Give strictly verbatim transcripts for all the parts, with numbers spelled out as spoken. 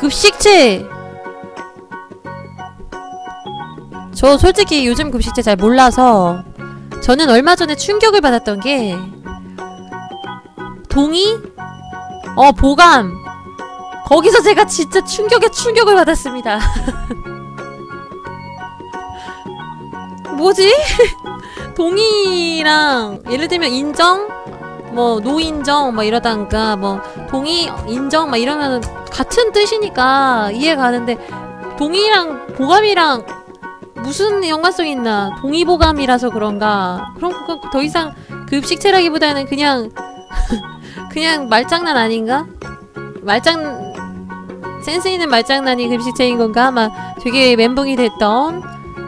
급식체! 저 솔직히 요즘 급식체 잘 몰라서 저는 얼마 전에 충격을 받았던 게 동의? 어 보감! 거기서 제가 진짜 충격에 충격을 받았습니다. 뭐지? 동의랑 예를 들면 인정? 뭐 노인정 막 이러다가 뭐 동의 인정 막 이러면 같은 뜻이니까 이해가 가는데 동의랑 보감이랑 무슨 연관성이 있나? 동의보감이라서 그런가? 그럼 그거 더 이상 급식체라기보다는 그냥 그냥 말장난 아닌가? 말장 센스 있는 말장난이 급식체인 건가? 아마 되게 멘붕이 됐던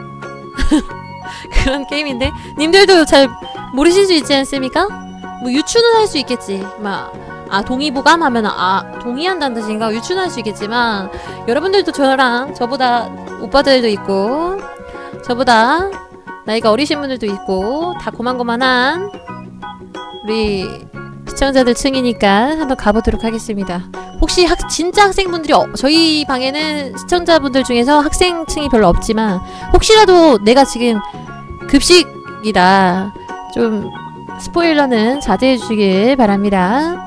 그런 게임인데 님들도 잘 모르실 수 있지 않습니까? 뭐 유추는 할 수 있겠지. 막 아 동의보감 하면 아 동의한다는 뜻인가? 유추는 할 수 있겠지만 여러분들도 저랑 저보다 오빠들도 있고 저보다 나이가 어리신 분들도 있고 다 고만고만한 우리 시청자들 층이니까 한번 가보도록 하겠습니다. 혹시 학, 진짜 학생분들이 어, 저희 방에는 시청자분들 중에서 학생층이 별로 없지만 혹시라도 내가 지금 급식이다 좀 스포일러는 자제해 주시길 바랍니다.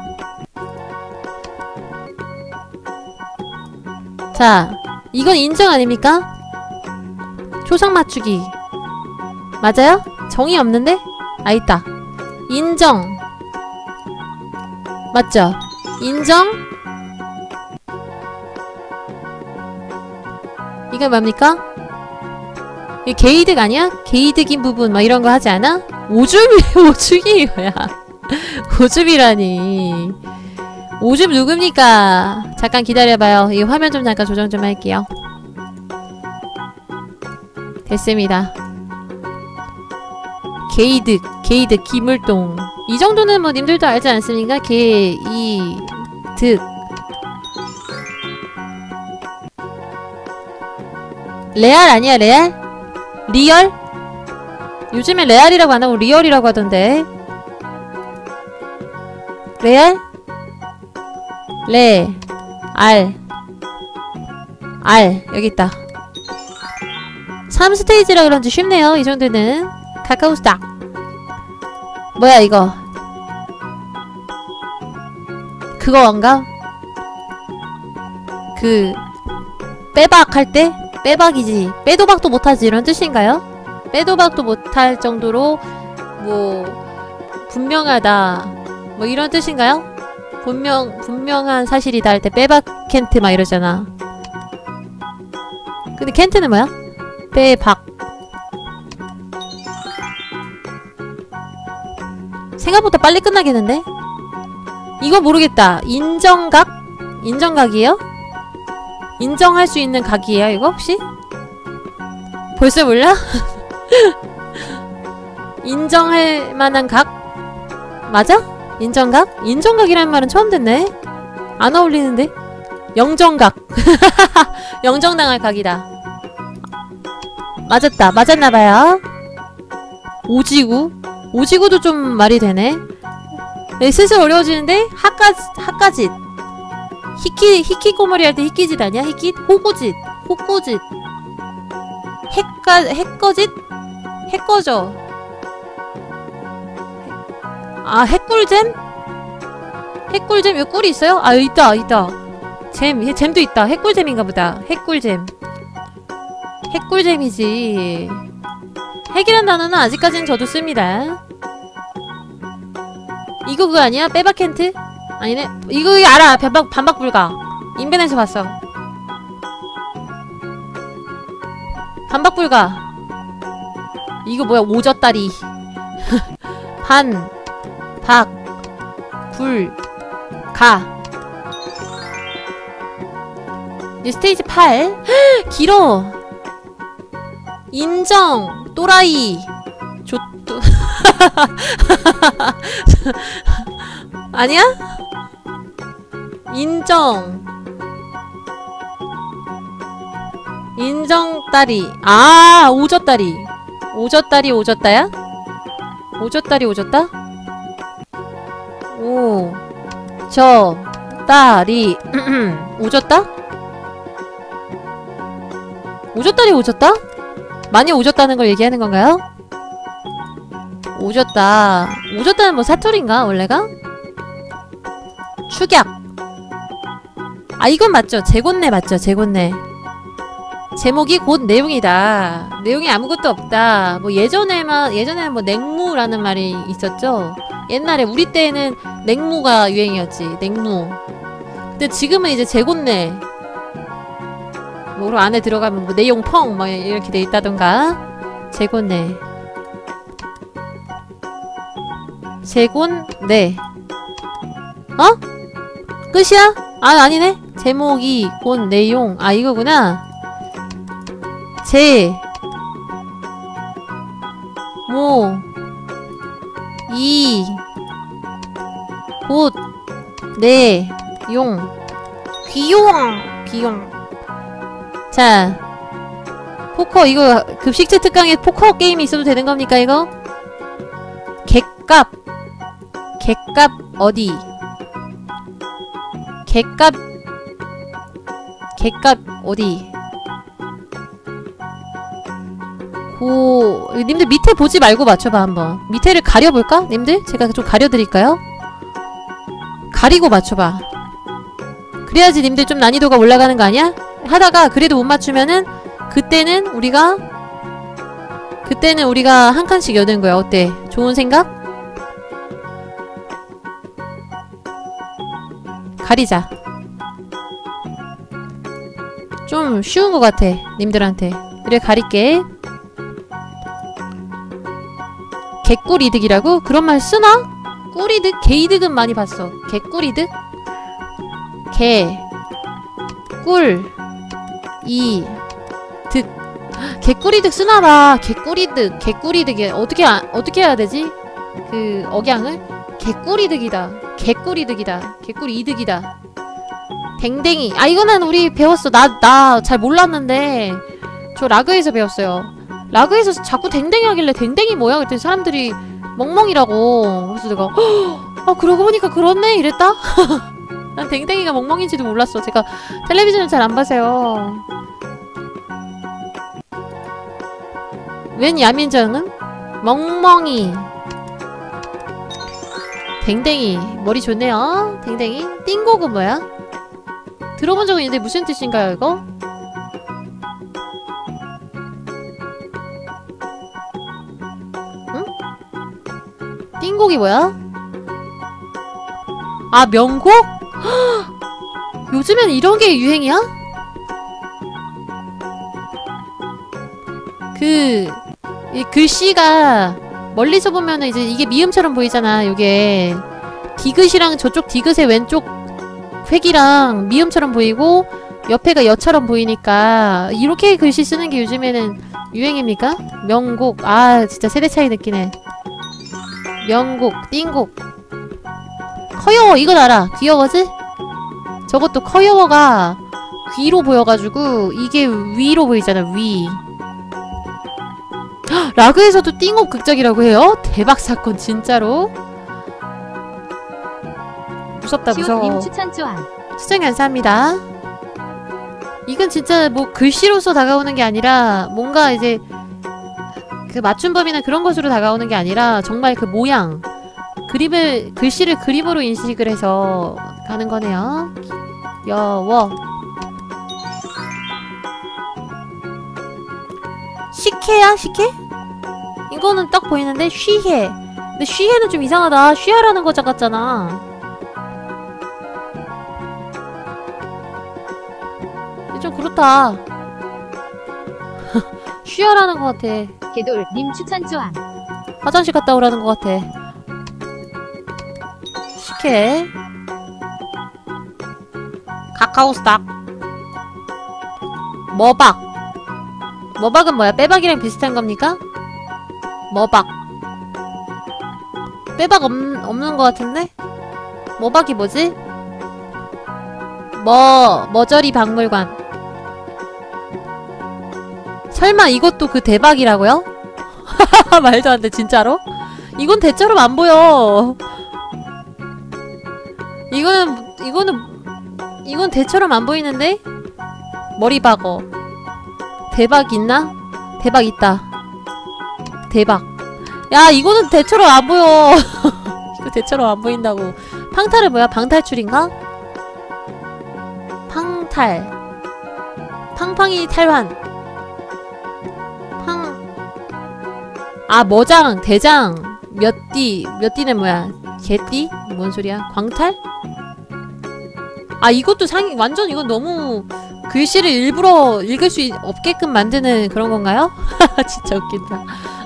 자, 이건 인정 아닙니까? 초성 맞추기 맞아요? 정이 없는데? 아 있다. 인정 맞죠? 인정? 이건 뭡니까? 이 게이득 아니야? 게이득인 부분 막 이런 거 하지 않아? 오줌이 오줌이 뭐야? 오줌이라니. 오줌 누굽니까? 잠깐 기다려봐요. 이 화면 좀 잠깐 조정 좀 할게요. 됐습니다. 게이득, 게이득, 기물동. 이 정도는 뭐 님들도 알지 않습니까? 게, 이, 득. 레알 아니야, 레알? 리얼? 요즘에 레알이라고 안 하고 리얼이라고 하던데. 레알? 레, 알. 알, 여기 있다. 삼 스테이지라 그런지 쉽네요, 이 정도는. 카카오스탁. 뭐야, 이거. 그거인가? 그, 빼박 할 때? 빼박이지. 빼도박도 못하지, 이런 뜻인가요? 빼도박도 못할 정도로, 뭐, 분명하다. 뭐, 이런 뜻인가요? 분명, 분명한 사실이다 할 때 빼박 켄트 막 이러잖아. 근데 켄트는 뭐야? 빼박. 생각보다 빨리 끝나겠는데? 이거 모르겠다. 인정각? 인정각이에요? 인정할 수 있는 각이에요, 이거 혹시? 벌써 몰라? 인정할 만한 각? 맞아? 인정각? 인정각이라는 말은 처음 듣네? 안 어울리는데? 영정각. 영정당할 각이다. 맞았다. 맞았나봐요. 오지구? 오지구도 좀 말이 되네? 네, 슬슬 어려워지는데? 하까지, 하까짓. 히키, 히키꼬머리 할 때 히키짓 아니야? 히키? 호구짓. 호구짓. 핵까, 핵거짓? 핵거져. 아, 핵꿀잼? 핵꿀잼? 여기 꿀이 있어요? 아, 있다, 있다. 잼, 잼도 있다. 핵꿀잼인가 보다. 핵꿀잼. 핵꿀잼이지. 핵이란 단어는 아직까지는 저도 씁니다. 이거 그거 아니야? 빼박켄트? 아니네? 이거, 이거 알아! 반박, 반박 불가. 인벤에서 봤어. 반박 불가. 이거 뭐야? 오졌다리. 반, 박, 불, 가. 이 스테이지 팔. 길어. 인정. 또라이. 조, 또. 아니야? 인정. 인정다리. 아, 오졌다리. 오졌다리, 오졌다야? 오졌다리, 오졌다? 오. 저, 다리. 오졌다? 오졌다리 오졌다? 많이 오졌다는 걸 얘기하는 건가요? 오졌다. 오졌다는 뭐 사투리인가 원래가? 축약. 아 이건 맞죠. 재곤내 맞죠. 재곤내. 제목이 곧 내용이다. 내용이 아무것도 없다. 뭐 예전에만 예전에는 뭐 냉무라는 말이 있었죠. 옛날에 우리 때에는 냉무가 유행이었지. 냉무. 근데 지금은 이제 재곤내. 뭐 안에 들어가면 뭐 내용 펑 뭐 이렇게 돼 있다던가. 재곤내. 재곤내. 어? 끝이야? 아 아니네. 제목이 곧 내용. 아 이거구나. 제 모 이 곧 내 용 귀용 귀용. 자 포커 이거 급식체 특강에 포커 게임이 있어도 되는 겁니까 이거? 객값 객값 어디? 객값 객값 어디? 고... 님들 밑에 보지 말고 맞춰봐 한번. 밑에를 가려볼까? 님들? 제가 좀 가려드릴까요? 가리고 맞춰봐. 그래야지 님들 좀 난이도가 올라가는 거 아니야? 하다가 그래도 못 맞추면은 그때는 우리가 그때는 우리가 한 칸씩 여는 거야. 어때? 좋은 생각? 가리자. 좀 쉬운 것 같아 님들한테. 그래 가릴게. 개꿀이득이라고? 그런 말 쓰나? 꿀이득? 개이득은 많이 봤어. 개꿀이득? 개 꿀 이 득. 개꿀이득 쓰나봐. 개꿀이득 개꿀이득이 어떻게 아, 어떻게 해야 되지? 그 억양을? 개꿀이득이다. 개꿀이득이다. 개꿀이득이다. 댕댕이. 아 이거는 우리 배웠어. 나 나 잘 몰랐는데 저 라그에서 배웠어요. 라그에서 자꾸 댕댕이 하길래 댕댕이 뭐야? 그랬더니 사람들이 멍멍이라고. 그래서 내가 아 그러고 보니까 그렇네 이랬다? 난 댕댕이가 멍멍인지도 몰랐어. 제가 텔레비전을 잘 안 봐서요. 웬 야민정은? 멍멍이 댕댕이. 머리 좋네요. 댕댕이. 띵곡은 뭐야? 들어본 적은 있는데 무슨 뜻인가요 이거? 띵곡이 뭐야? 아 명곡? 요즘엔 이런 게 유행이야? 그 이 글씨가 멀리서 보면은 이제 이게 미음처럼 보이잖아. 요게 디귿이랑 저쪽 디귿의 왼쪽 획이랑 미음처럼 보이고 옆에가 여처럼 보이니까 이렇게 글씨 쓰는 게 요즘에는 유행입니까? 명곡. 아 진짜 세대 차이 느끼네. 명곡, 띵곡. 커여워 이건 알아. 귀여워지? 저것도 커여워가 귀로 보여가지고 이게 위로 보이잖아. 위. 헉, 라그에서도 띵곡 극작이라고 해요? 대박 사건 진짜로. 무섭다 무서워. 추천 좋아. 추천 감사합니다. 이건 진짜 뭐 글씨로서 다가오는 게 아니라 뭔가 이제 그 맞춤법이나 그런 것으로 다가오는 게 아니라 정말 그 모양 그림을 글씨를 그림으로 인식을 해서 가는 거네요. 여워. 식혜야? 식혜? 이거는 딱 보이는데 쉬해. 근데 쉬해는 좀 이상하다. 쉬하라는 거 같잖아. 좀 그렇다. 쉬하라는 거 같아. 개돌님 추천 좋아. 화장실 갔다 오라는 것 같아. 식혜. 카카오 스탁. 머박. 머박은 뭐야? 빼박이랑 비슷한 겁니까? 머박. 빼박 없, 없는 것 같은데? 머박이 뭐지? 머, 머저리 박물관. 설마 이것도 그 대박이라고요? 말도 안 돼, 진짜로? 이건 대처럼 안 보여. 이거는, 이거는, 이건 대처럼 안 보이는데? 머리 박어. 대박 있나? 대박 있다. 대박. 야 이거는 대처럼 안 보여. 이거 대처럼 안 보인다고. 팡탈은 뭐야? 방탈출인가? 팡탈. 팡팡이 탈환. 팡. 아 머장 대장 몇 띠. 몇 띠는 뭐야? 개띠? 뭔 소리야? 광탈? 아 이것도 상이 완전 이건 너무 글씨를 일부러 읽을 수 없게끔 만드는 그런 건가요? 진짜 웃긴다.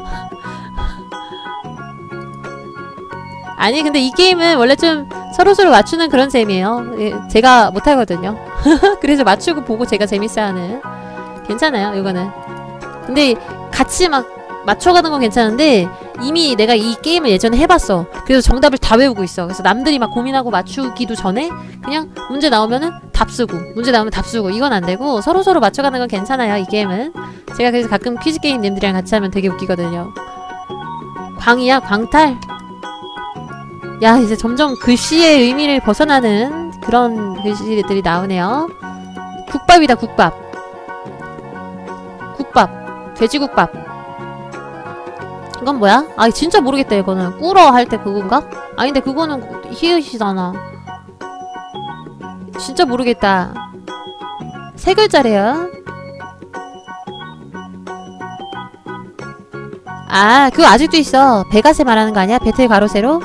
아니 근데 이 게임은 원래 좀 서로서로 맞추는 그런 재미예요. 예, 제가 못하거든요. 그래서 맞추고 보고 제가 재밌어하는. 괜찮아요 이거는. 근데 같이 막 맞춰가는 건 괜찮은데 이미 내가 이 게임을 예전에 해봤어. 그래서 정답을 다 외우고 있어. 그래서 남들이 막 고민하고 맞추기도 전에 그냥 문제 나오면은 답 쓰고 문제 나오면 답 쓰고 이건 안 되고 서로서로 맞춰가는 건 괜찮아요 이 게임은. 제가 그래서 가끔 퀴즈 게임 님들이랑 같이 하면 되게 웃기거든요. 광이야? 광탈? 야 이제 점점 글씨의 의미를 벗어나는 그런 글씨들이 나오네요. 국밥이다 국밥. 국밥. 돼지국밥. 이건 뭐야? 아 진짜 모르겠다 이거는. 꿀어 할 때 그건가? 아닌데 그거는 히읗이잖아. 진짜 모르겠다. 세 글자래요. 아 그거 아직도 있어. 베가세 말하는 거 아니야? 배틀 가로세로?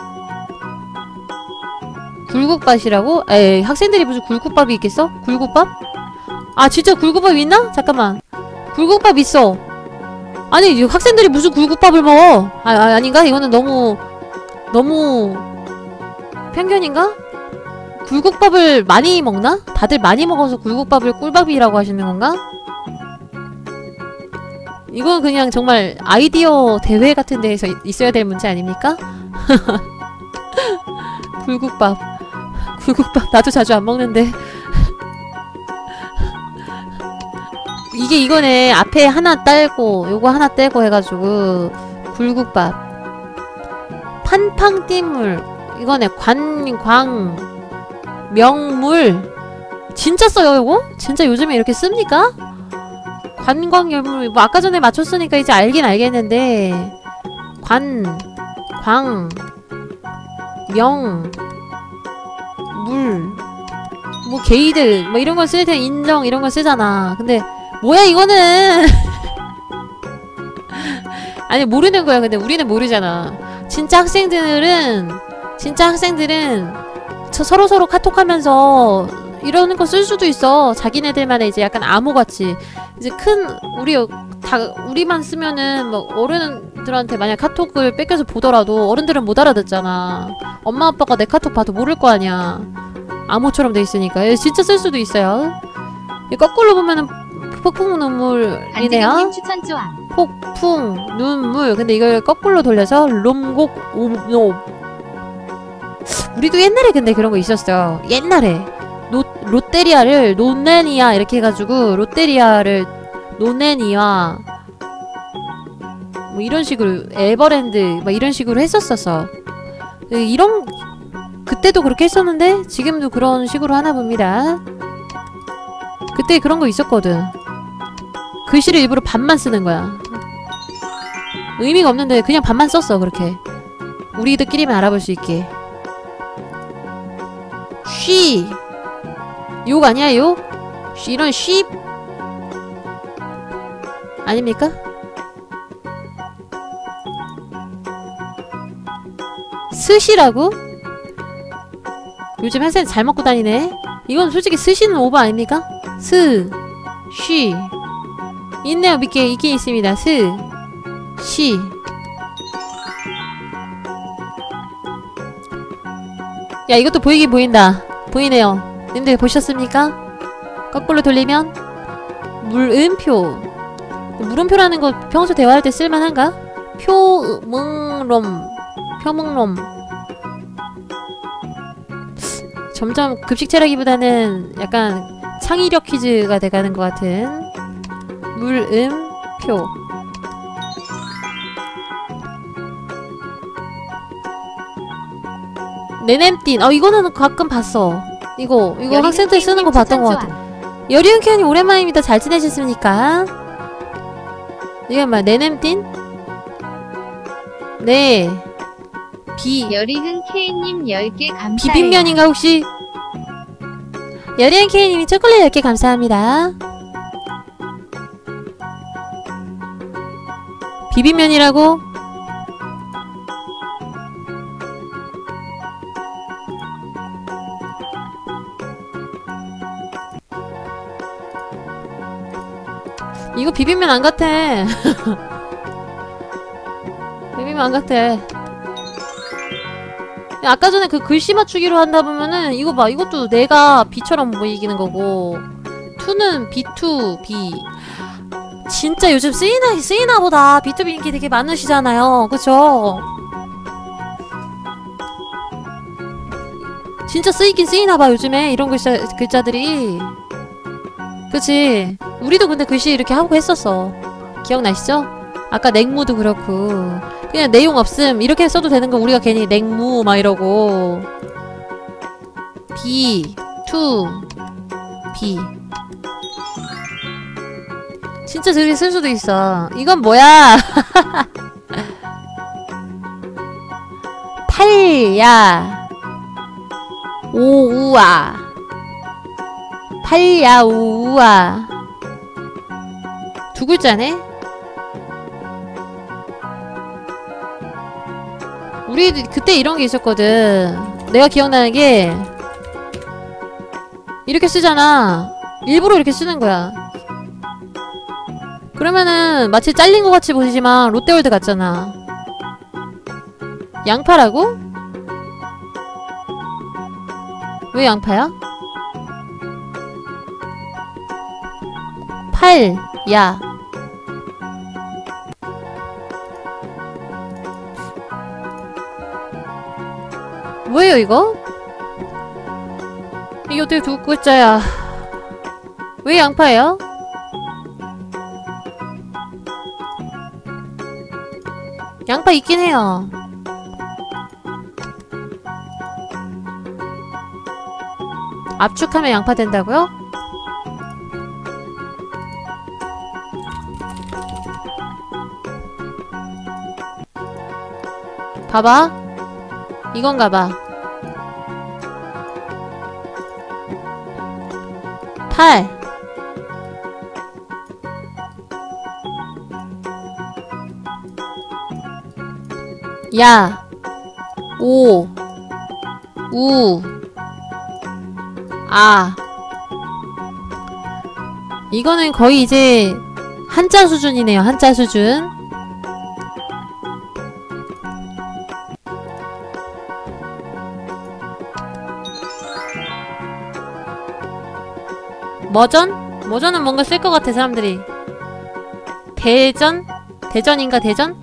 굴국밥이라고? 에이 학생들이 무슨 굴국밥이 있겠어? 굴국밥? 아 진짜 굴국밥 있나? 잠깐만. 굴국밥 있어. 아니 학생들이 무슨 굴국밥을 먹어? 아, 아 아닌가? 이거는 너무 너무 편견인가? 굴국밥을 많이 먹나? 다들 많이 먹어서 굴국밥을 꿀밥이라고 하시는 건가? 이건 그냥 정말 아이디어 대회 같은 데에서 있어야 될 문제 아닙니까? 굴국밥. 굴국밥 나도 자주 안 먹는데. 이게 이거네. 앞에 하나 딸고 요거 하나 떼고 해가지고 굴국밥. 판팡띠물. 이거네. 관, 광, 명물. 진짜 써요 요거? 진짜 요즘에 이렇게 씁니까? 관광열물. 뭐 아까 전에 맞췄으니까 이제 알긴 알겠는데 관, 광, 명, 물, 뭐 게이들 뭐 이런 걸 쓸 때 인정 이런 걸 쓰잖아. 근데 뭐야 이거는. 아니 모르는 거야. 근데 우리는 모르잖아. 진짜 학생들은 진짜 학생들은 저 서로서로 카톡하면서 이러는 거 쓸 수도 있어. 자기네들만의 이제 약간 암호같이. 이제 큰 우리 다 우리만 쓰면은 뭐 어른들한테 만약 카톡을 뺏겨서 보더라도 어른들은 못 알아듣잖아. 엄마 아빠가 내 카톡 봐도 모를 거 아니야. 암호처럼 돼 있으니까. 진짜 쓸 수도 있어요. 거꾸로 보면은 폭풍 눈물이네요. 안지경님 추천 좋아. 폭풍 눈물. 근데 이걸 거꾸로 돌려서 롬곡 오노. 우리도 옛날에 근데 그런 거 있었어요. 옛날에 노, 롯데리아를 노네니아 이렇게 해가지고 롯데리아를 노네니아 뭐 이런 식으로 에버랜드 막 이런 식으로 했었었어. 이런 그때도 그렇게 했었는데 지금도 그런 식으로 하나 봅니다. 그때 그런 거 있었거든. 글씨를 일부러 반만 쓰는 거야. 의미가 없는데 그냥 반만 썼어. 그렇게 우리들끼리만 알아볼 수 있게. 쉬 욕 아니야 욕? 쉬, 이런 쉬 아닙니까? 스시라고? 요즘 학생 잘 먹고 다니네. 이건 솔직히 스시는 오버 아닙니까? 스, 쉬 있네요. 밑에 있긴 있습니다. 스, 시. 야 이것도 보이긴 보인다. 보이네요. 님들 보셨습니까? 거꾸로 돌리면 물음표. 물음표라는 거 평소 대화할 때 쓸만한가? 표문롬. 표문롬. 점점 급식 체라기보다는 약간 창의력 퀴즈가 돼가는 것 같은 물음표. 네냄띤. 어 이거는 가끔 봤어. 이거 이거 학생 때 쓰는 거 봤던 것 같아. 여리은캐님 오랜만입니다. 잘 지내셨습니까? 이건 뭐야? 네냄띤? 네. 비. 여리는 케이님 열 개 감사해요. 비빔면인가 혹시? 여리한 케이님이 초콜릿 열 개 감사합니다. 비빔면이라고? 이거 비빔면 안 같아. 비빔면 안 같아. 아까 전에 그 글씨 맞추기로 한다 보면은 이거 봐. 이것도 내가 B처럼 보이기는 거고 투는 비 투, B. 진짜 요즘 쓰이나, 쓰이나 보다. 비 투 비 인기 되게 많으시잖아요. 그쵸? 진짜 쓰이긴 쓰이나봐 요즘에 이런 글자, 글자들이. 그치? 우리도 근데 글씨 이렇게 하고 했었어. 기억나시죠? 아까 냉무도 그렇고 그냥 내용 없음 이렇게 써도 되는 거 우리가 괜히 냉무 막 이러고 비, 투, 비 진짜 저렇게 쓸 수도 있어. 이건 뭐야? 팔야 오우아 팔야 오우아 두 글자네? 우리 그때 이런 게 있었거든. 내가 기억나는 게 이렇게 쓰잖아. 일부러 이렇게 쓰는 거야. 그러면은 마치 잘린 것 같이 보이지만 롯데월드 같잖아. 양파라고? 왜 양파야? 팔, 야. 뭐예요 이거? 이게 어떻게 두 글자야? 왜 양파예요? 양파 있긴 해요. 압축하면 양파 된다고요? 봐봐. 이건가봐. 팔. 야. 오. 우. 아. 이거는 거의 이제 한자 수준이네요. 한자 수준. 머전? 머전은 뭔가 쓸 것 같아 사람들이. 대전? 대전인가 대전?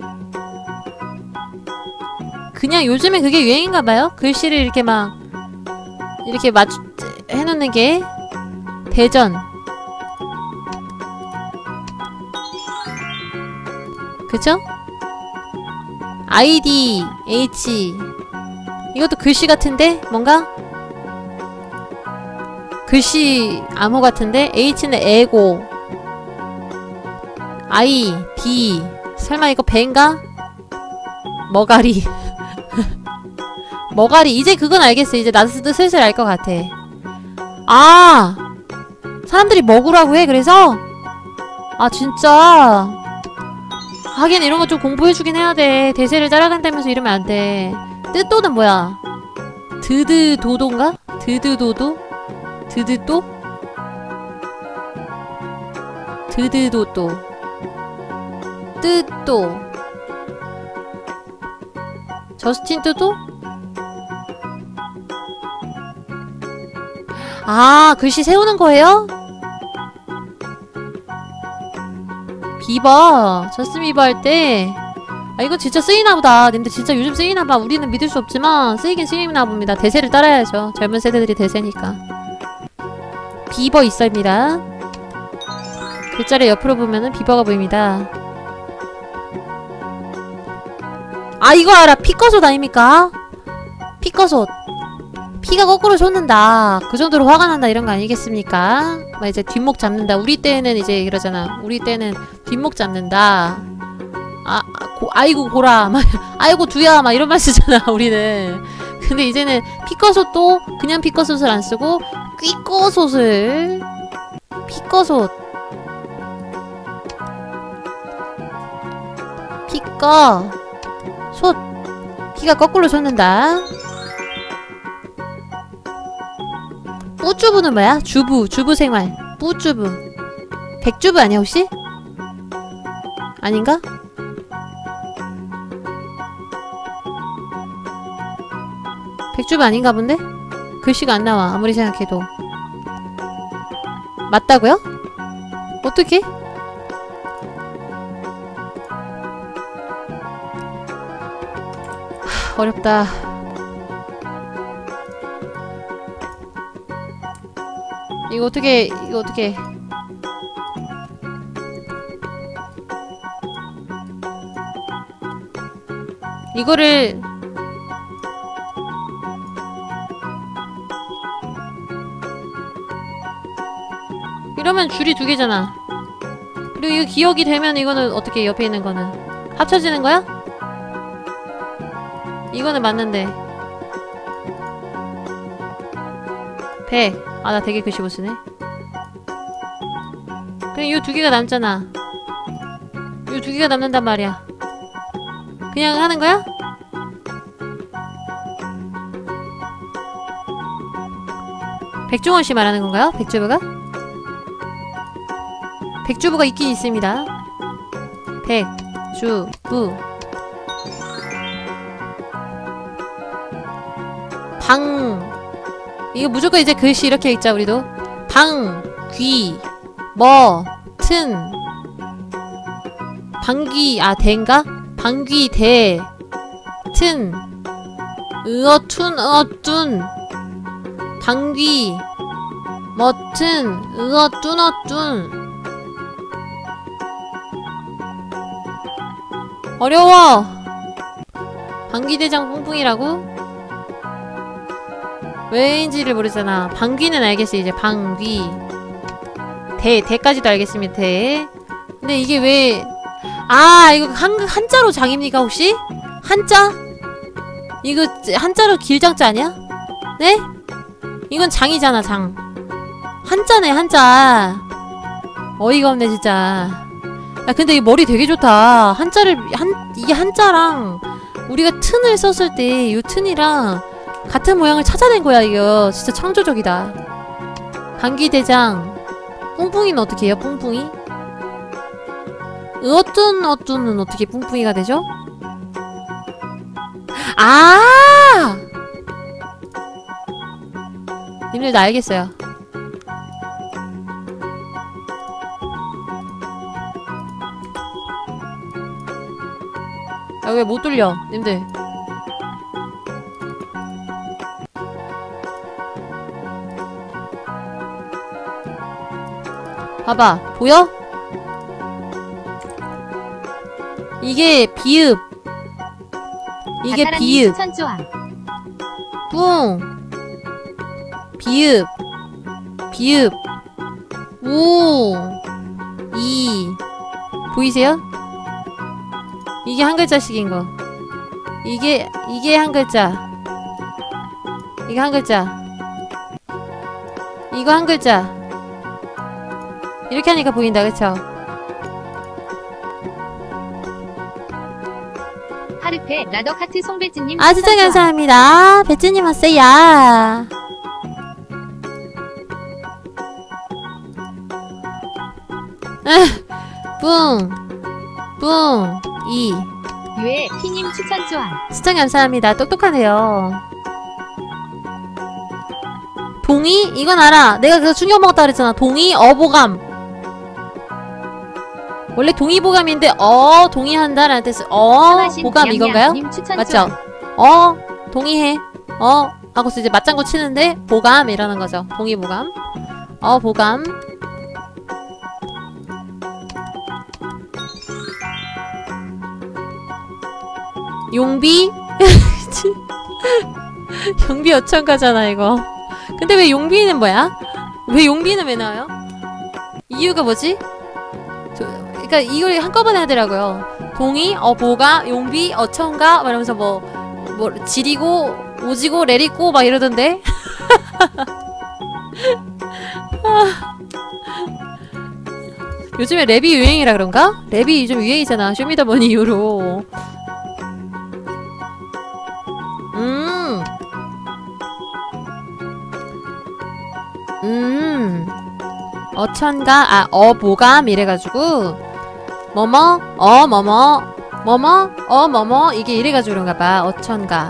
그냥 요즘에 그게 유행인가봐요. 글씨를 이렇게 막 이렇게 맞추 해놓는 게 대전. 그쵸? 아이디 H 이것도 글씨 같은데? 뭔가? 글씨 암호 같은데? H는 에고 I, D 설마 이거 배인가? 머가리 머가리 이제 그건 알겠어. 이제 나도 슬슬 알 것 같아. 아! 사람들이 먹으라고 해 그래서? 아 진짜 하긴 이런 거 좀 공부해주긴 해야 돼. 대세를 따라간다면서 이러면 안 돼. 뜻도는 뭐야? 드드도도인가? 드드도도? 드드도? 드드도도 뜻도 저스틴 뜨도? 아 글씨 세우는 거예요? 비버 저스틴 비버 할 때 아 이거 진짜 쓰이나보다. 님들 진짜 요즘 쓰이나봐. 우리는 믿을 수 없지만 쓰이긴 쓰이나봅니다. 대세를 따라야죠. 젊은 세대들이 대세니까. 비버 있습니다. 글자를 옆으로 보면은 비버가 보입니다. 아 이거 알아. 피꺼솥 아닙니까? 피꺼솥. 피가 거꾸로 솟는다. 그 정도로 화가 난다 이런 거 아니겠습니까? 막 이제 뒷목 잡는다. 우리 때는 이제 이러잖아. 우리 때는 뒷목 잡는다. 아, 고, 아이고 고라 막 아이고 두야 막 이런 말 쓰잖아 우리는. 근데 이제는 피꺼솥도 그냥 피꺼솥을 안 쓰고 퀴꺼솥을 피꺼솥 피꺼 솥 피가 거꾸로 솟는다. 뿌주부는 뭐야? 주부 주부 생활 뿌주부 백주부 아니야 혹시? 아닌가? 백주부 아닌가 본데? 글씨가 안 나와 아무리 생각해도. 맞다고요? 어떻게? 하, 어렵다. 이거 어떻게 이거 어떻게 이거를 이러면 줄이 두 개잖아. 그리고 이거 기억이 되면 이거는 어떻게 옆에 있는 거는 합쳐지는 거야? 이거는 맞는데 백. 아 나 되게 글씨 못쓰네. 그냥 이 두 개가 남잖아. 이 두 개가 남는단 말이야. 그냥 하는 거야? 백종원씨 말하는 건가요? 백주부가? 백주부가 있긴 있습니다. 백주부 방 이거 무조건 이제 글씨 이렇게 읽자 우리도. 방, 귀, 뭐, 튼 방귀, 아 대인가? 방귀, 대, 튼 으어툰, 으어툰 방귀, 멋튼, 으어툰, 어툰 어려워! 방귀대장 뿡뿡이라고? 왜인지를 모르잖아. 방귀는 알겠어 이제. 방귀 대, 대까지도 알겠습니다. 대. 근데 이게 왜 아 이거 한, 한자로 장입니까 혹시? 한자? 이거 한자로 길장자 아니야? 네? 이건 장이잖아 장. 한자네 한자. 어이가 없네 진짜. 야 근데 이 머리 되게 좋다. 한자를 한 이게 한자랑 우리가 튼을 썼을 때 이 튼이랑 같은 모양을 찾아낸 거야 이거. 진짜 창조적이다. 방귀대장 뿡뿡이는 어떻게 해요? 뿡뿡이? 어떤 어떤은 어떻게 뿡뿡이가 되죠? 아! 님들 나 알겠어요. 아 왜 못 돌려 님들. 봐봐 보여? 이게 비읍 이게 비읍 뿡 비읍 비읍 우 이 보이세요? 이게 한 글자씩인 거. 이게 이게 한 글자. 이게 한 글자. 이거 한 글자. 이렇게 하니까 보인다 그쵸? 하르페 라더카트 송배지님 아 진짜 감사합니다. 배지님 왔어요. 뿡 뿡 이 유에 피님 추천 좋아. 추천 감사합니다. 똑똑하네요. 동의? 이건 알아. 내가 그래서 충격 먹었다 그랬잖아. 동의 어보감. 원래 동의보감인데 어 동의한다 라는 뜻은 어 보감 이건가요? 맞죠? 어 동의해 어 하고서 이제 맞장구 치는데 보감 이라는 거죠. 동의보감 어 보감. 용비? 용비 어천가잖아 이거. 근데 왜 용비는 뭐야? 왜 용비는 왜 나와요? 이유가 뭐지? 저, 그러니까 그러니까 이걸 한꺼번에 하더라고요. 동이, 어, 보가, 용비, 어천가 막 이러면서 뭐, 뭐 지리고, 오지고, 내리고 막 이러던데. 요즘에 랩이 유행이라 그런가? 랩이 요즘 유행이잖아. 쇼미더머니 이후로. 음. 음. 어천가, 아, 어보감 이래가지고 뭐뭐, 어, 뭐뭐, 뭐뭐, 어, 뭐뭐 이게 이래가지고 그런가봐. 어천가.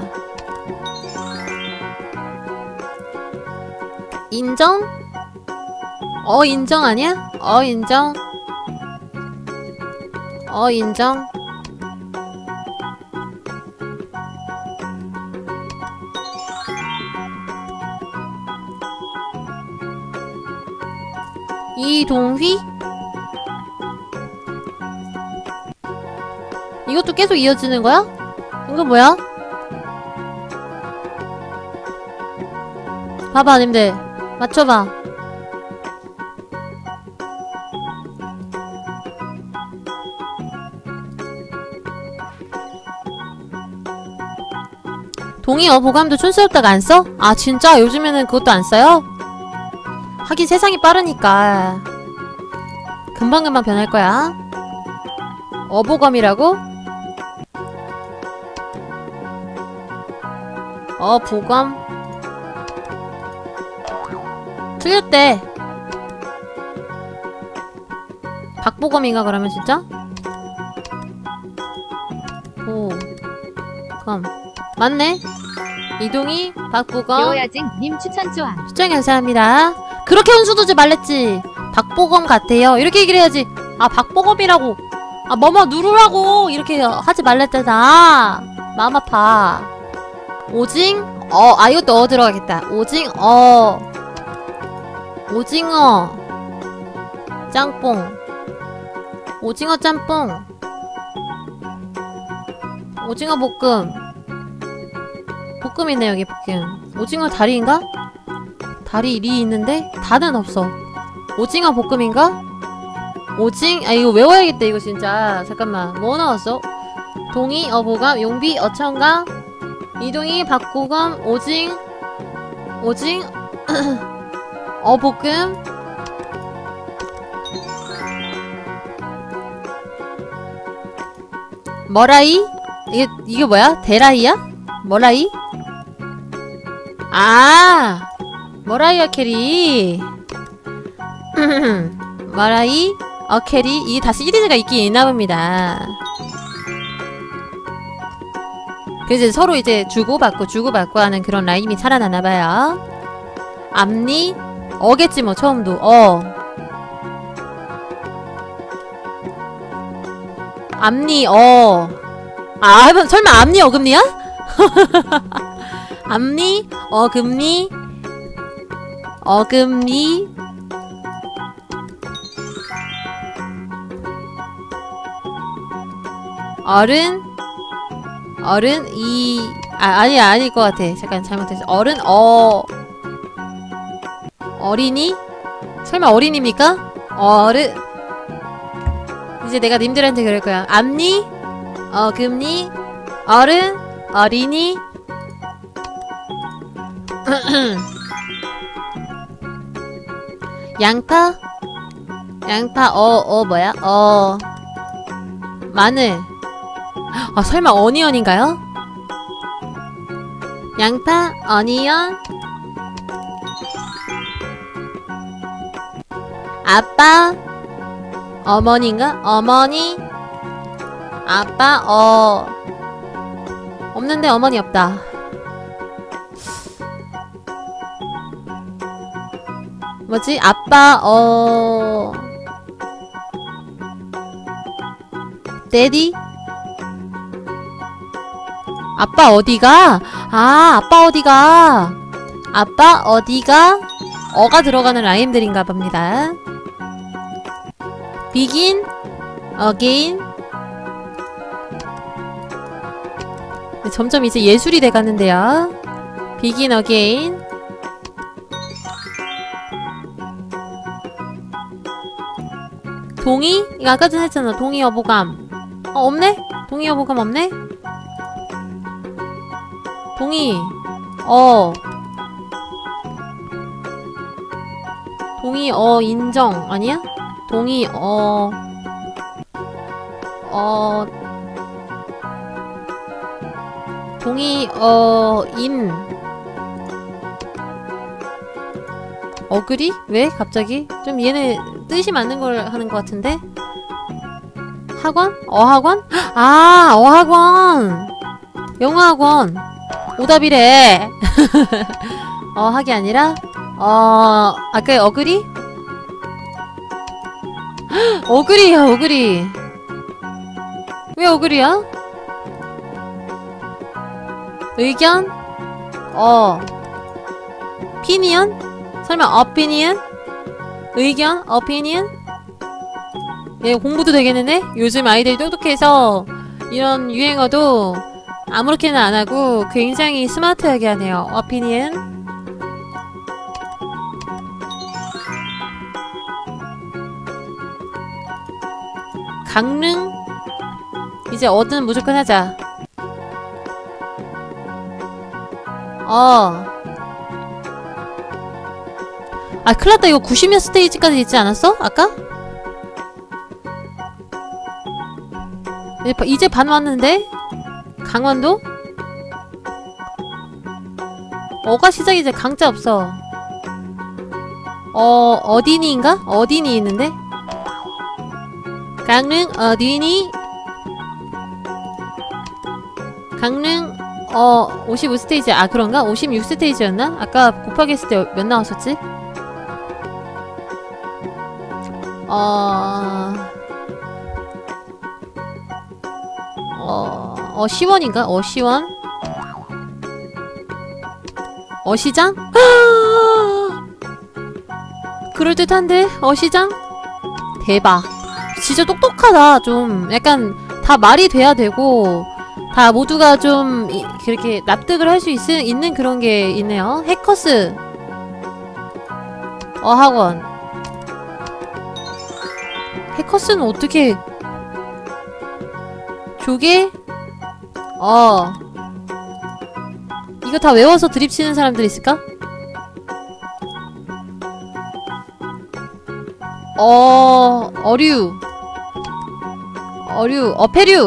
인정? 어, 인정 아니야? 어, 인정? 어, 인정? 이동휘? 이것도 계속 이어지는 거야? 이거 뭐야? 봐봐, 님들. 맞춰봐. 동의 어보감도 촌스럽다가 안 써? 아 진짜? 요즘에는 그것도 안 써요? 하긴 세상이 빠르니까 금방금방 변할 거야. 어보감이라고? 어보감? 틀렸대. 박보검인가 그러면 진짜? 오 검 맞네. 이동희 박보검 요야증님 추천 좋아. 추천 감사합니다. 그렇게 훈수두지 말랬지. 박보검 같아요 이렇게 얘기를 해야지. 아 박보검이라고 아 뭐뭐 누르라고 이렇게 하지 말랬잖아. 마음 아파. 오징 어 아 이것도 어 들어가겠다. 오징 어 오징어 짬뽕 오징어 짬뽕 오징어 볶음 볶음 있네 여기 볶음. 오징어 다리인가? 다리 리 있는데 다는 없어. 오징어 볶음인가? 오징 아 이거 외워야겠다 이거 진짜. 잠깐만 뭐 나왔어? 동이 어보감 용비 어천강 이동이 박보검 오징 오징 어볶음 머라이? 이게 이게 뭐야? 데라이야? 머라이? 아 머라이어 캐리 머라이 어 캐리 이게 다 시리즈가 있긴 있나봅니다. 그래서 서로 이제 주고받고 주고받고 하는 그런 라임이 살아나나봐요. 앞니 어겠지 뭐 처음도 어 앞니 어 아 설마 앞니 어금니야? 앞니 어금니 어금니 어른 어른 이 아 아니야 아닐 것 같아. 잠깐 잘못했어. 어른 어 어린이? 설마 어린입니까? 어른 이제 내가 님들한테 그럴 거야. 앞니 어금니 어른 어린이 양파 양파 어 어 뭐야 어 마늘 아 설마 어니언인가요? 양파 어니언 아빠 어머니인가? 어머니 아빠 어 없는데 어머니 없다. 뭐지? 아빠 어 데디 아빠 어디가? 아 아빠 어디가? 아빠 어디가? 어가 들어가는 라임들인가 봅니다. begin again 점점 이제 예술이 돼가는데요. begin again 동의? 이거 아까 전에 했잖아. 동의 어보감. 어, 없네? 동의 어보감 없네? 동의. 어. 동의, 어, 인정. 아니야? 동의, 어. 어. 동의, 어, 인. 어그리? 왜? 갑자기? 좀 얘네 뜻이 맞는 걸 하는 것 같은데? 학원? 어학원? 아, 어학원! 영어학원! 오답이래! 어학이 아니라? 어, 아까 어그리? 어그리야, 어그리! 왜 어그리야? 의견? 어. 피니언? 설마 opinion? 의견? opinion? 얘 공부도 되겠는데? 요즘 아이들이 똑똑해서 이런 유행어도 아무렇게나 안하고 굉장히 스마트하게 하네요. opinion? 강릉? 이제 어든 무조건 하자. 어. 아, 큰일났다. 이거 구십 몇 스테이지까지 있지 않았어? 아까? 이제, 이제 반 왔는데? 강원도? 어가 시작이제 강자 없어. 어, 어디니인가? 어디니 있는데? 강릉, 어디니? 강릉, 어, 오십오 스테이지. 아, 그런가? 오십육 스테이지였나? 아까 곱하기 했을 때 몇 나왔었지? 어... 어... 어시원인가? 어시원? 어시장? 그럴듯한데? 어시장? 대박. 진짜 똑똑하다. 좀 약간 다 말이 돼야 되고 다 모두가 좀 이, 그렇게 납득을 할 수 있는 그런 게 있네요. 해커스 어학원. 해커스는 어떻게 조개? 어 이거 다 외워서 드립치는 사람들 있을까? 어... 어류 어류 어패류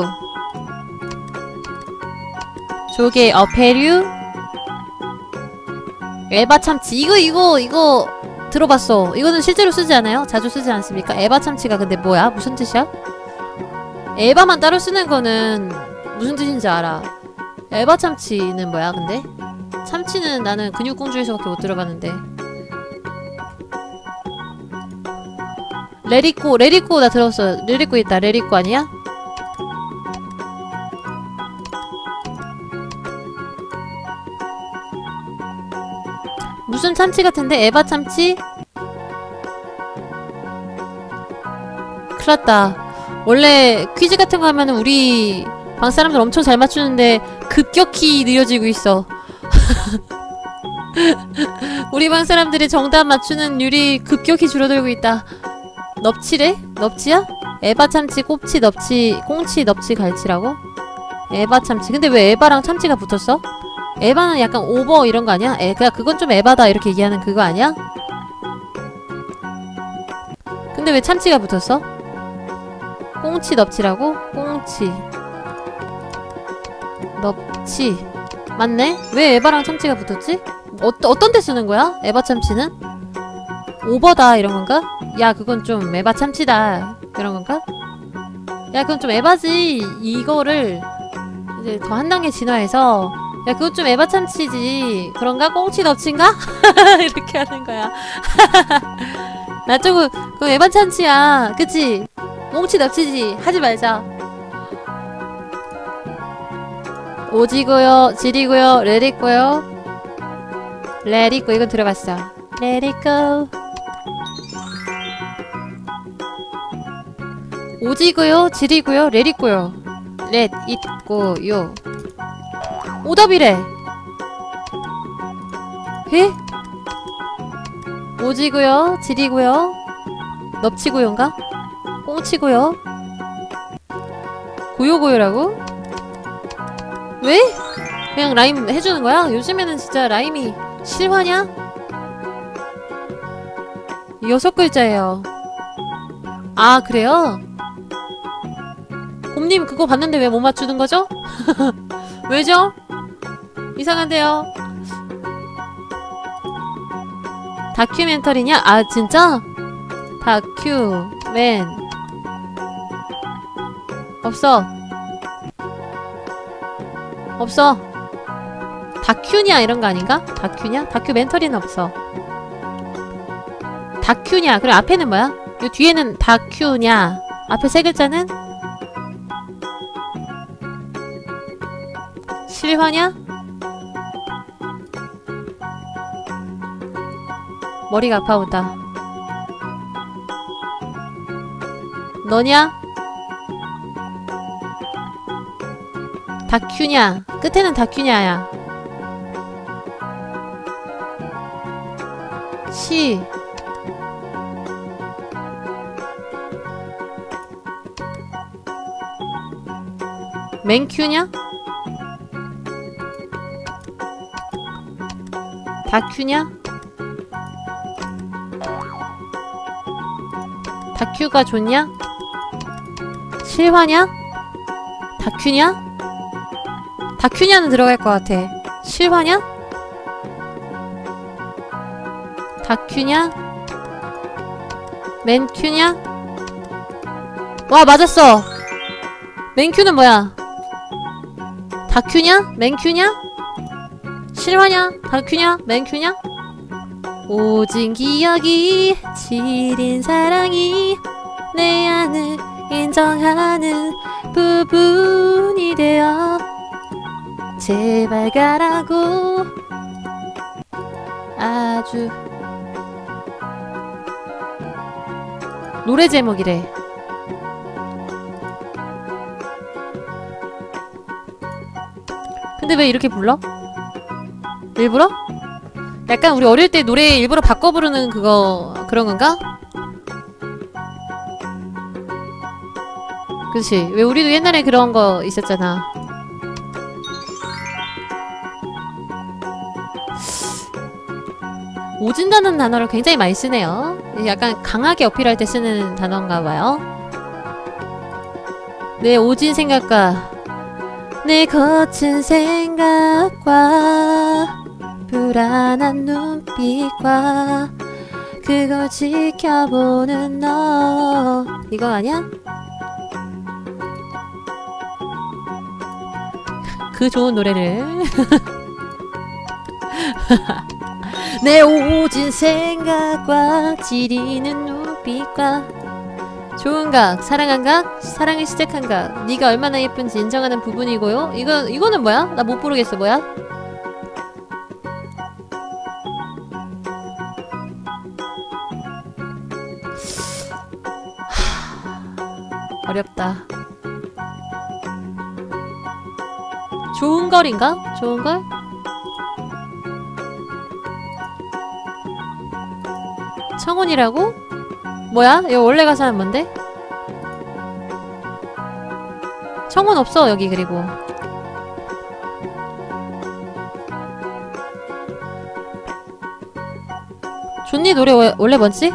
조개 어패류 에바 참치. 이거 이거 이거 들어봤어. 이거는 실제로 쓰지 않아요? 자주 쓰지 않습니까? 에바 참치가 근데 뭐야? 무슨 뜻이야? 에바만 따로 쓰는 거는 무슨 뜻인지 알아. 에바 참치는 뭐야 근데? 참치는 나는 근육공주에서밖에 못 들어봤는데. 레리꼬 레리꼬 나 들었어. 레리꼬 있다. 레리꼬 아니야? 무슨 참치 같은데? 에바 참치? 큰일났다. 원래 퀴즈 같은 거 하면은 우리 방 사람들 엄청 잘 맞추는데 급격히 느려지고 있어. 우리 방 사람들이 정답 맞추는 률이 급격히 줄어들고 있다. 넙치래? 넙치야? 에바 참치, 꼽치, 넙치, 꽁치, 넙치, 갈치라고? 에바 참치. 근데 왜 에바랑 참치가 붙었어? 에바는 약간 오버 이런 거 아니야? 에, 그냥 그건 좀 에바다 이렇게 얘기하는 그거 아니야? 근데 왜 참치가 붙었어? 꽁치, 넙치라고? 꽁치 넙치 맞네? 왜 에바랑 참치가 붙었지? 어, 어떤 데 쓰는 거야? 에바 참치는? 오버다 이런 건가? 야 그건 좀 에바 참치다 이런 건가? 야 그건 좀 에바지. 이거를 이제 더 한 단계 진화해서 야 그건 좀 에바 참치지. 그런가? 꽁치 넙치인가? 이렇게 하는 거야. 나 조금 그건 에바 참치야. 그치? 꽁치 넙치지. 하지 말자. 오지고요, 지리고요, 레리고요. 레리고 이건 들어봤어. 레리고. 오지고요, 지리고요, 레리고요. 렛 있고요. 오답이래. 에? 오지고요, 지리고요, 넙치고요인가? 뻥치고요. 고요고요라고? 왜? 그냥 라임 해주는 거야? 요즘에는 진짜 라임이 실화냐? 여섯 글자예요. 아, 그래요? 곰님 그거 봤는데 왜 못 맞추는 거죠? 왜죠? 이상한데요? 다큐멘터리냐? 아, 진짜? 다큐멘 없어. 없어. 다큐냐 이런 거 아닌가? 다큐냐? 다큐멘터리는 없어. 다큐냐? 그럼 앞에는 뭐야? 요 뒤에는 다큐냐? 앞에 세 글자는? 실화냐? 머리가 아파온다. 너냐? 다큐냐? 끝에는 다큐냐야. 시 맨큐냐? 다큐냐? 다큐가 좋냐? 실화냐? 다큐냐? 다큐냐는 들어갈 것 같아. 실화냐? 다큐냐? 맨큐냐? 와, 맞았어! 맨큐는 뭐야? 다큐냐? 맨큐냐? 실화냐? 다큐냐? 맨큐냐? 오직 기억이 지린 사랑이 내 안을 인정하는 부분이 되어 제발 가라고. 아주 노래 제목이래. 근데 왜 이렇게 불러? 일부러? 약간 우리 어릴 때 노래 일부러 바꿔 부르는 그거 그런 건가? 그치? 왜 우리도 옛날에 그런 거 있었잖아. 오진다는 단어를 굉장히 많이 쓰네요. 약간 강하게 어필할 때 쓰는 단어인가 봐요. 내 오진 생각과 내 거친 생각과 불안한 눈빛과 그걸 지켜보는 너. 이거 아니야? 그 좋은 노래를 내 오진 생각과 지리는 눈빛과 좋은 각, 사랑한 각, 사랑을 시작한 각, 네가 얼마나 예쁜지 인정하는 부분이고요. 이거, 이거는 뭐야? 나 못 부르겠어. 뭐야? 어렵다. 좋은 걸인가? 좋은 걸? 청혼이라고? 뭐야? 이거 원래 가사는 뭔데? 청혼 없어 여기. 그리고 존니 노래 워, 원래 뭐지?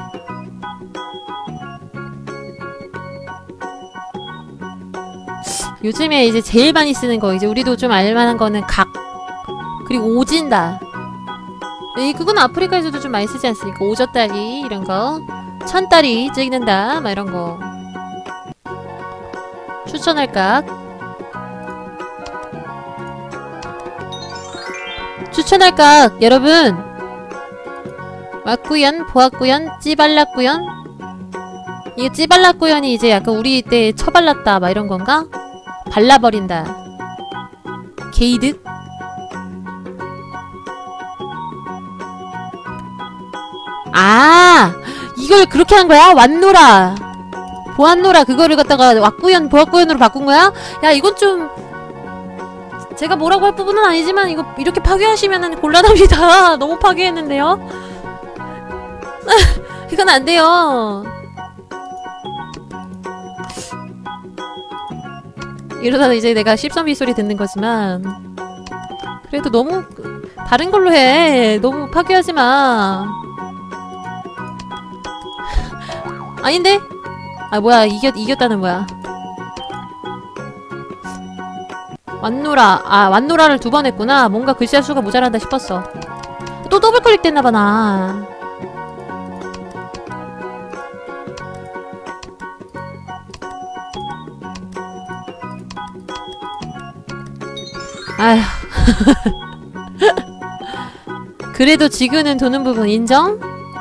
요즘에 이제 제일 많이 쓰는 거, 이제 우리도 좀 알만한 거는 각, 그리고 오진다. 이 그건 아프리카에서도 좀 많이 쓰지 않습니까? 오졌다리 이런 거, 천다리 찍는다 막 이런 거. 추천할 각. 추천할 각 여러분 왔구연, 보았구연, 찌발랐구연. 이게 찌발랐구연이 이제 약간 우리 때 처발랐다 막 이런 건가? 발라버린다. 게이득? 아! 이걸 그렇게 한 거야? 왔노라! 보았노라 그거를 갖다가 왔구연, 보았구연으로 바꾼 거야? 야, 이건 좀 제가 뭐라고 할 부분은 아니지만 이거 이렇게 파괴하시면은 곤란합니다. 너무 파괴했는데요? 이건 안 돼요. 이러다 이제 내가 십선비 소리 듣는 거지만 그래도 너무 다른 걸로 해. 너무 파괴하지 마. 아닌데? 아 뭐야 이겼 이겼다는 뭐야? 완노라. 아 완노라를 두 번 했구나. 뭔가 글씨야 수가 모자란다 싶었어. 또 더블 클릭 됐나봐 나. 아휴. 그래도 지구는 도는 부분 인정?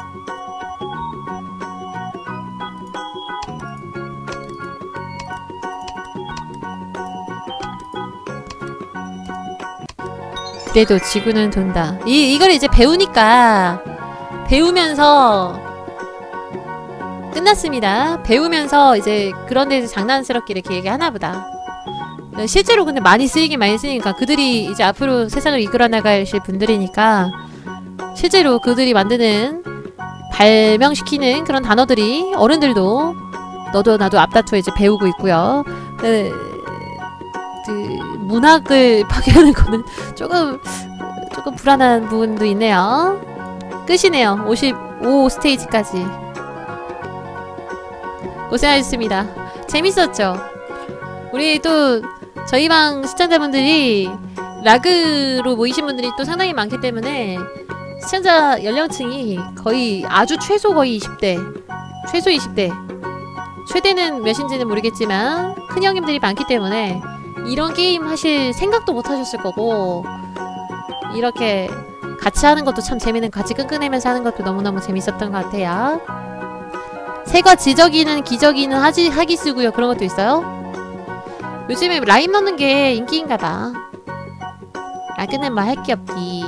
그래도 지구는 돈다. 이, 이걸 이제 배우니까 배우면서 끝났습니다. 배우면서 이제 그런 데서 장난스럽게 이렇게 얘기하나보다. 실제로 근데 많이 쓰이긴 많이 쓰니까 그들이 이제 앞으로 세상을 이끌어 나가실 분들이니까 실제로 그들이 만드는 발명시키는 그런 단어들이 어른들도 너도 나도 앞다투어 이제 배우고 있고요. 그, 그 문학을 파괴하는 거는 조금 조금 불안한 부분도 있네요. 끝이네요. 오십오 스테이지까지 고생하셨습니다. 재밌었죠? 우리 또 저희 방 시청자분들이 라그로 모이신 분들이 또 상당히 많기 때문에 시청자 연령층이 거의 아주 최소 거의 이십 대 최소 이십 대 최대는 몇인지는 모르겠지만 큰 형님들이 많기 때문에 이런 게임 하실 생각도 못 하셨을 거고 이렇게 같이 하는 것도 참 재밌는 같이 끈끈내면서 하는 것도 너무너무 재밌었던 것 같아요. 새거 지저귀는 기저귀는 하지, 하기 쓰고요. 그런 것도 있어요. 요즘에 라임 넣는 게 인기인가봐. 라그는 뭐 할 게 없디.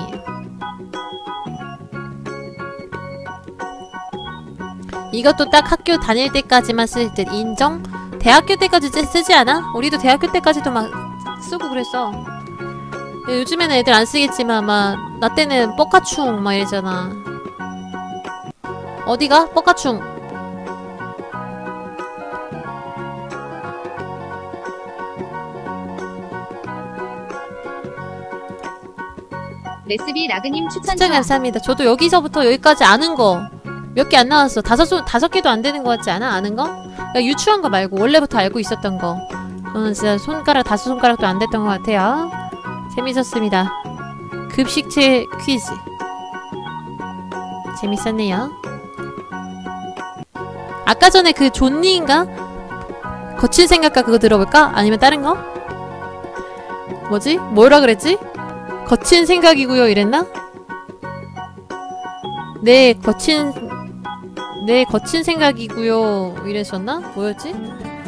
이것도 딱 학교 다닐 때까지만 쓸 듯. 인정? 대학교 때까지 쓰지 않아? 우리도 대학교 때까지도 막 쓰고 그랬어. 요즘에는 애들 안 쓰겠지만 막 나 때는 뻑가충 막 이러잖아. 어디가? 뻑가충. 레스비 라그님 추천 추천 감사합니다. 저도 여기서부터 여기까지 아는 거 몇 개 안 나왔어. 다섯 소, 다섯 개도 안 되는 거 같지 않아? 아는 거? 그러니까 유추한 거 말고 원래부터 알고 있었던 거. 저는 진짜 손가락 다섯 손가락도 안 됐던 것 같아요. 재밌었습니다. 급식체 퀴즈 재밌었네요. 아까 전에 그 존니인가? 거친 생각과 그거 들어볼까? 아니면 다른 거? 뭐지? 뭐라 그랬지? 거친 생각이고요 이랬나? 네 거친 네 거친 생각이고요 이랬었나? 뭐였지?